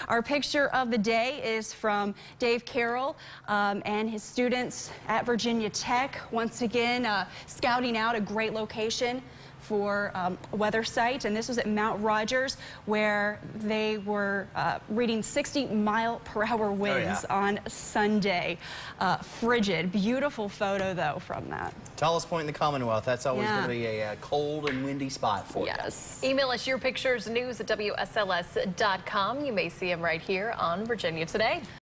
Our picture of the day is from Dave Carroll and his students at Virginia Tech. Once again, scouting out a great location for a weather site, and this was at Mount Rogers, where they were reading 60-mile-per-hour winds on Sunday. Frigid. Beautiful photo, though, from that. Tallest point in the Commonwealth. That's always going to be a cold and windy spot for you. Yes. Email us your pictures, news at WSLS.com. You may see them right here on Virginia Today.